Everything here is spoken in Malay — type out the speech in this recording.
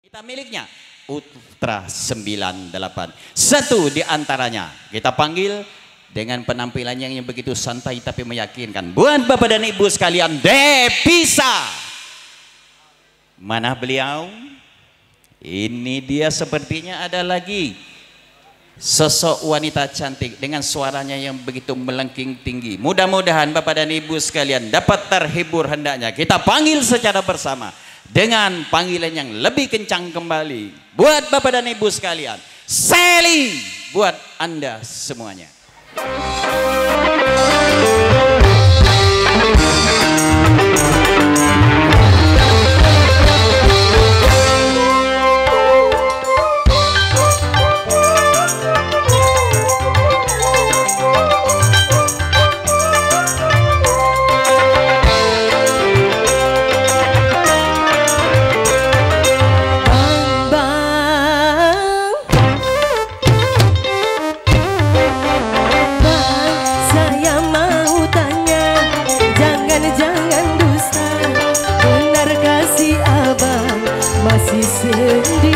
Kita miliknya Ultra 98. Satu di antaranya kita panggil dengan penampilannya yang begitu santai tapi meyakinkan. Buat Bapak dan Ibu sekalian, Devisa. Mana beliau? Ini dia, sepertinya ada lagi sosok wanita cantik dengan suaranya yang begitu melengking tinggi. Mudah-mudahan Bapak dan Ibu sekalian dapat terhibur hendaknya. Kita panggil secara bersama dengan panggilan yang lebih kencang kembali. Buat Bapak dan Ibu sekalian, Sally buat Anda semuanya. Masih sendiri.